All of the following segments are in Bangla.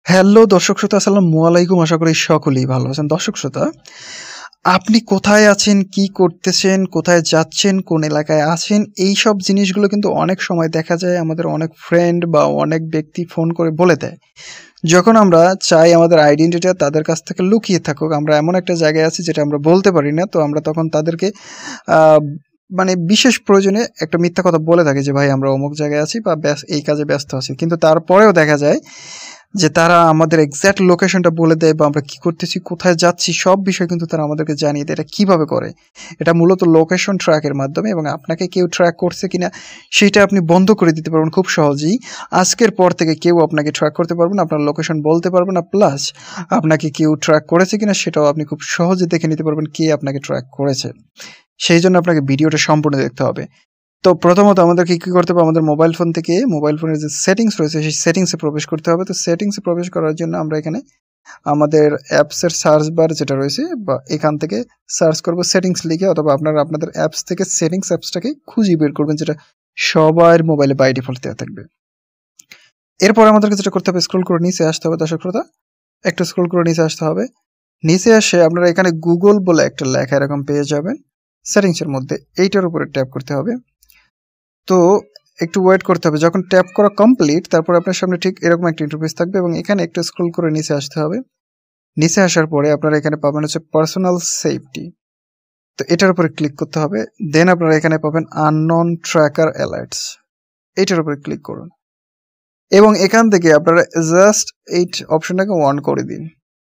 হ্যালো দর্শক শ্রোতা, আসসালামু আলাইকুম। আশা করি সকলেই ভালো আছেন। দর্শক শ্রোতা, আপনি কোথায় আছেন, কি করতেছেন, কোথায় যাচ্ছেন, কোন এলাকায় আছেন, এই সব জিনিসগুলো কিন্তু অনেক সময় দেখা যায় আমাদের অনেক ফ্রেন্ড বা অনেক ব্যক্তি ফোন করে বলে দেয়। যখন আমরা চাই আমাদের আইডেন্টিটিটা তাদের কাছ থেকে লুকিয়ে থাকুক, আমরা এমন একটা জায়গায় আছি যেটা আমরা বলতে পারি না, তো আমরা তখন তাদেরকে মানে বিশেষ প্রয়োজনে একটা মিথ্যা কথা বলে থাকি যে ভাই আমরা অমুক জায়গায় আছি বা এই কাজে ব্যস্ত আছি। কিন্তু তারপরেও দেখা যায় যে তারা আমাদের এক্সাক্ট লোকেশনটা বলে দেয় বা আমরা কি করতেছি, কোথায় যাচ্ছি, সব বিষয় কিন্তু তারা আমাদেরকে জানিয়ে দেয়। এটা কিভাবে করে? এটা মূলত লোকেশন ট্র্যাকের মাধ্যমে, এবং আপনাকে কেউ ট্র্যাক করছে কিনা সেটা আপনি বন্ধ করে দিতে পারবেন খুব সহজেই। আজকের পর থেকে কেউ আপনাকে ট্র্যাক করতে পারবে না, আপনার লোকেশন বলতে পারবে না, প্লাস আপনাকে কেউ ট্র্যাক করেছে কিনা সেটাও আপনি খুব সহজে দেখে নিতে পারবেন কে আপনাকে ট্র্যাক করেছে। সেই জন্য আপনাকে ভিডিওটা সম্পূর্ণ দেখতে হবে। তো প্রথমত আমাদেরকে কি করতে হবে, আমাদের মোবাইল ফোন থেকে মোবাইল ফোনের যে সেটিংস রয়েছে সেই সেটিংসে প্রবেশ করতে হবে। তো সেটিংসে প্রবেশ করার জন্য আমরা এখানে আমাদের অ্যাপসের সার্চ বার যেটা রয়েছে বা এখান থেকে সার্চ করব সেটিংস লিখে, অথবা আপনারা আপনাদের অ্যাপস থেকে সেটিংস অ্যাপসটাকে খুঁজে বের করবেন, যেটা সবার মোবাইলে বাই ডিফল্ট দেওয়া থাকবে। এরপর আমাদেরকে যেটা করতে হবে, স্ক্রল করে নিচে আসতে হবে। দর্শক শ্রোতা, একটু স্ক্রল করে নিচে আসতে হবে। নিচে আসে আপনারা এখানে গুগল বলে একটা লেখা এরকম পেয়ে যাবেন সেটিংসের মধ্যে, এইটার উপরে ট্যাপ করতে হবে। তো একটু ওয়েট করতে হবে। যখন ট্যাপ করা কমপ্লিট, তারপর আপনার সামনে ঠিক এরকম একটা ইন্টারফেস থাকবে, এবং এখানে একটু স্ক্রল করে নিচে আসতে হবে। নিচে আসার পরে আপনারা এখানে পাবেন হচ্ছে পার্সোনাল সেফটি। তো এটার উপরে ক্লিক করতে হবে। দেন আপনারা এখানে পাবেন আননোন ট্র্যাকার অ্যালার্টস, এইটার উপরে ক্লিক করুন, এবং এখান থেকে আপনারা জাস্ট এই অপশনটাকে অন করে দিন।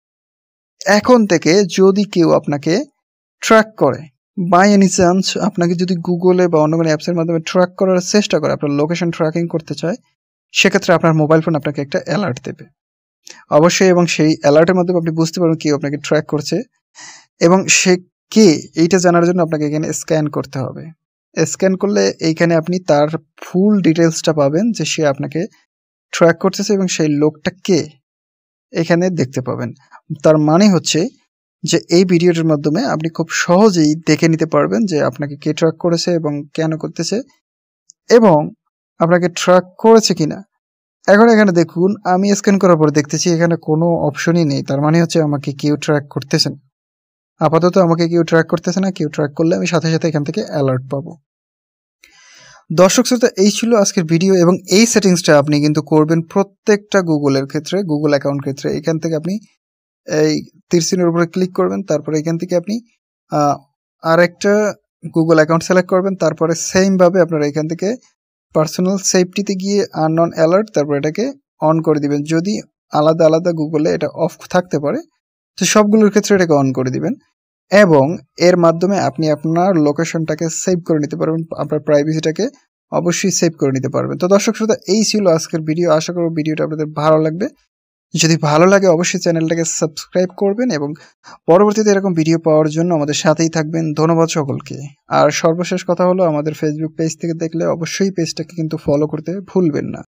এখন থেকে যদি কেউ আপনাকে ট্র্যাক করে, বাই এনি চান্স আপনাকে যদি গুগলে বা অন্য কোনো অ্যাপসের মাধ্যমে ট্র্যাক করার চেষ্টা করে, আপনার লোকেশন ট্র্যাকিং করতে চায়, সেক্ষেত্রে আপনার মোবাইল ফোন আপনাকে একটা অ্যালার্ট দেবে অবশ্যই, এবং সেই অ্যালার্টের মাধ্যমে আপনি বুঝতে পারবেন কেউ আপনাকে ট্র্যাক করছে এবং সে কে, এইটা জানার জন্য আপনাকে এখানে স্ক্যান করতে হবে। স্ক্যান করলে এইখানে আপনি তার ফুল ডিটেলসটা পাবেন, যে সে আপনাকে ট্র্যাক করতেছে এবং সেই লোকটা কে এখানে দেখতে পাবেন। তার মানে হচ্ছে যে এই ভিডিওটির মাধ্যমে আপনি খুব সহজেই দেখে নিতে পারবেন যে আপনাকে কে ট্র্যাক করেছে এবং কেন করতেছে, এবং আপনাকে ট্র্যাক করেছে কিনা। এখন এখানে দেখুন, আমি স্ক্যান করার পর দেখতেছি এখানে কোনো অপশনই নেই, তার মানে হচ্ছে আমাকে কেউ ট্র্যাক করতেছে না। আপাতত আমাকে কেউ ট্র্যাক করতেছে না। কেউ ট্র্যাক করলে আমি সাথে সাথে এখান থেকে অ্যালার্ট পাবো। দর্শক শ্রোতা, এই ছিল আজকের ভিডিও, এবং এই সেটিংসটা আপনি কিন্তু করবেন প্রত্যেকটা গুগলের ক্ষেত্রে, গুগল অ্যাকাউন্ট ক্ষেত্রে। এখান থেকে আপনি এই তীর চিহ্নের উপরে ক্লিক করবেন, তারপরে এখান থেকে আপনি আরেকটা গুগল অ্যাকাউন্ট সিলেক্ট করবেন, তারপরে সেম ভাবে আপনারা এখান থেকে পার্সোনাল সেফটিতে গিয়ে আননোন অ্যালার্ট, তারপর এটাকে অন করে দিবেন। যদি আলাদা আলাদা গুগলে এটা অফ থাকতে পারে, তো সবগুলোর ক্ষেত্রে এটাকে অন করে দিবেন, এবং এর মাধ্যমে আপনি আপনার লোকেশনটাকে সেভ করে নিতে পারবেন, আপনার প্রাইভেসিটাকে অবশ্যই সেভ করে নিতে পারবেন। তো দর্শক শ্রোতা, এই ছিল আজকের ভিডিও। আশা করব ভিডিওটা আপনাদের ভালো লাগবে। যদি ভালো লাগে অবশ্যই চ্যানেলটাকে সাবস্ক্রাইব করবেন, এবং পরবর্তীতে এরকম ভিডিও পাওয়ার জন্য আমাদের সাথেই থাকবেন। ধন্যবাদ সকলকে। আর সর্বশেষ কথা হলো, আমাদের ফেসবুক পেজ থেকে দেখলে অবশ্যই পেজটাকে কিন্তু ফলো করতে ভুলবেন না।